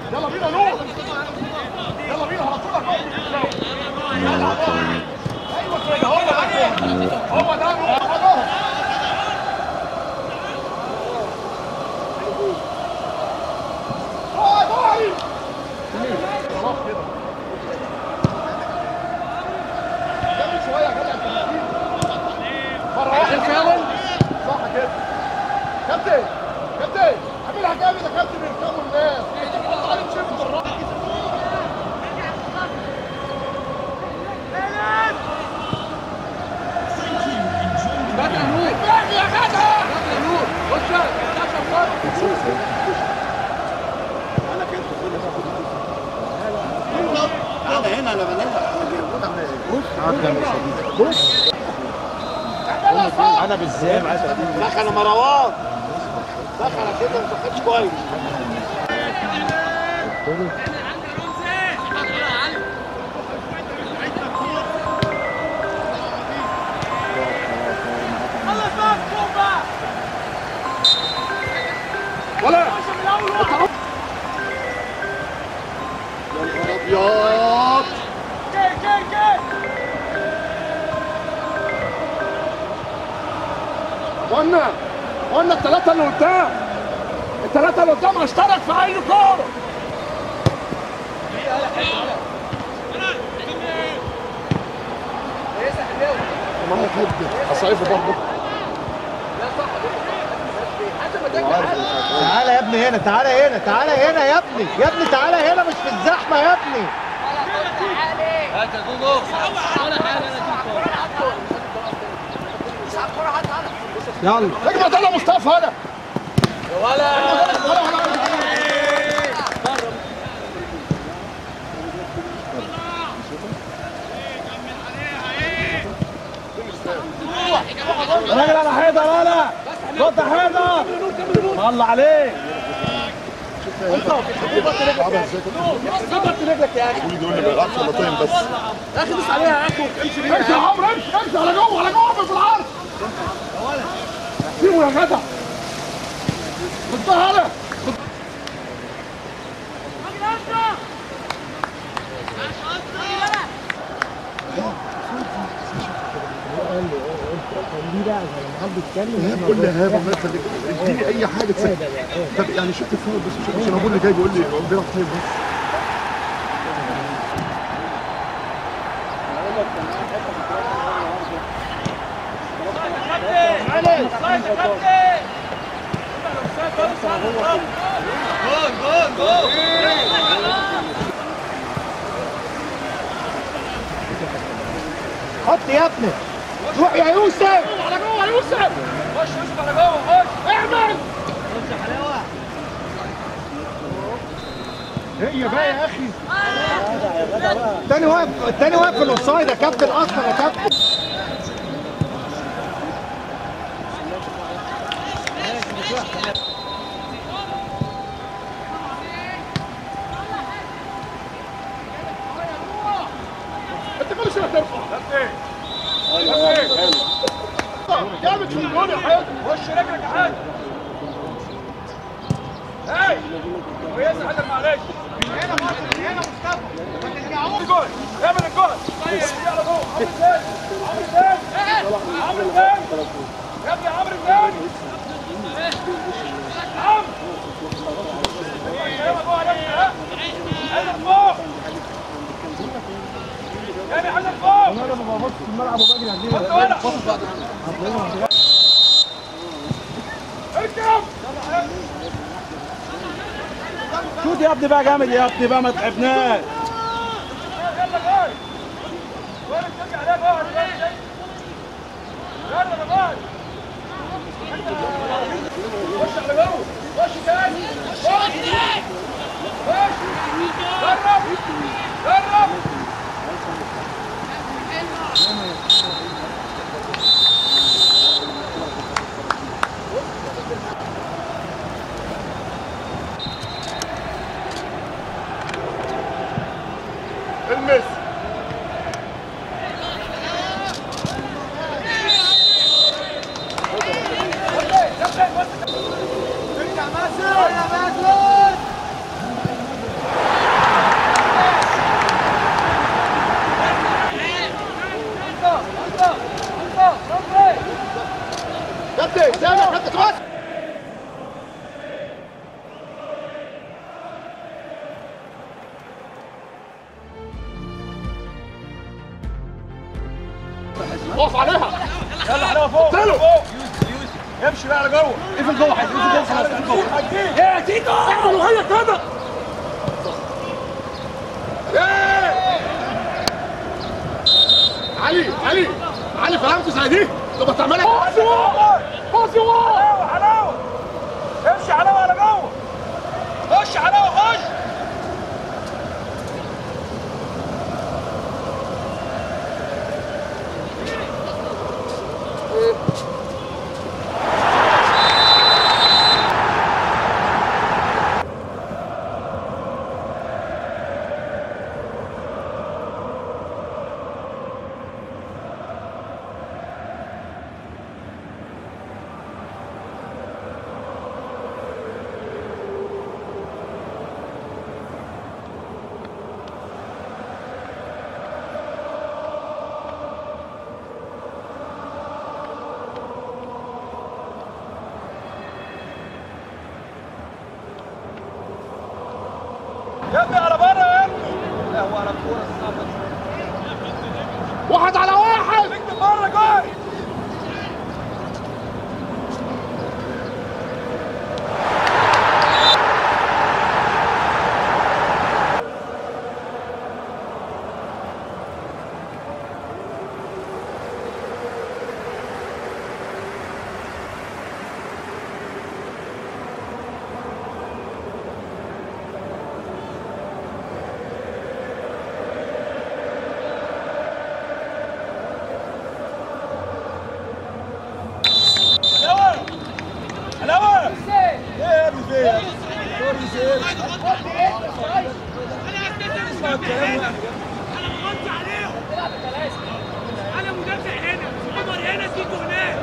يلا بينا نور، يلا بينا على طول. ايوه كده، هو ده نور. خلاص كده جامد شويه يا جدع. مره واحده فعلا صح كده. كابتن اعملها جامد يا كابتن. يركبوا الناس حط عليهم شيف بالراحه. بدر نور يا جدع. بدر نور خش تعالى هنا انا بص انا بالذات دخل مروان، دخل كده ما دخلش كويس. ولا يا نهار ابيض. قلنا الثلاثة اللي قدام هشترك في أي كورة. كمان حد هصيفه برضه. تعالى يا ابني هنا، تعالى هنا يا ابني تعالى هنا، مش في الزحمه يا ابني. هات يا جوجو ولا حاجه. يلا اجمع ده مصطفى هنا ولا راجل على حيدر، ولا خد حيدر الله عليك. ظبط رجلك يا اخي. يقول لي ما يلعبش مرتين بس يا اخي دوس عليها يا اخي. امشي يا عمرو، امشي على جوه في العرض. سيبه يا جدع. خدها هلا. قول لي هابه مثلا اديني اي حاجه تساعد. طب يعني شفت الفاول بس مش ابو اللي جاي بيقول لي بيلعب طيب بس. جول حط يا ابني، روح يا يوسف. على جوه يا يوسف. خش يوسف على جوه. خش اعمل. هي بقى يا اخي. التاني واقف في الاوفسايد يا كابتن اصلا يا كابتن. انت كل شويه ترفع. جامد في الجول يا حاج. وش رجلك يا حاج. هاي كويسه حاجه معلش. هنا مصطفى. الجول اعمل الجول. يلا جوه. عمرو ازاي يا ابني. عمرو ازاي يلا جوه يا ابني. ها حاجه فوق يعني، حاجه فوق. انا لما ببص في الملعب وبجري هديها. اركب. شوت يا ابني بقى، جامد يا ابني بقى، ما تعبناش. يلا جاي. وين ترجع عليه بقى. يلا جاي. خش على جوه. خش تاني. خش. جرب. المس. ارجع ماسك. اقف عليها. يلا حلاوه فوق فوق. امشي بقى لجوه. اقفل جوه اقفل جوه خلاص اقفل جوه. ايه يا تيتو اعمل وهي كده. علي فهمت زي دي؟ طب هتعملها باصي حلاوه امشي حلاوه على جوه. خش حلاوه خش. يا ابني على بره يا ابني. لا هو على الكوره الصعبه. واحد على واحد. اكتب بره جاي. حلاوه ايه يا ابني فين؟ سوري سير. اسمع الكلام يعني. انا بغطي عليهم. انا مدافع هنا، عمر هنا، تيتو هناك.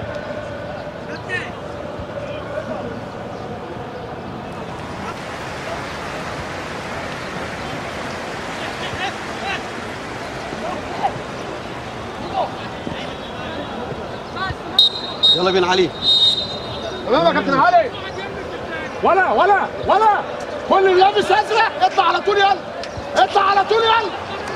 يلا بينا علي. تمام يا كابتن علي. ولا كل اللي لابس ازرق اطلع على طول يلا. اطلع على طول يلا.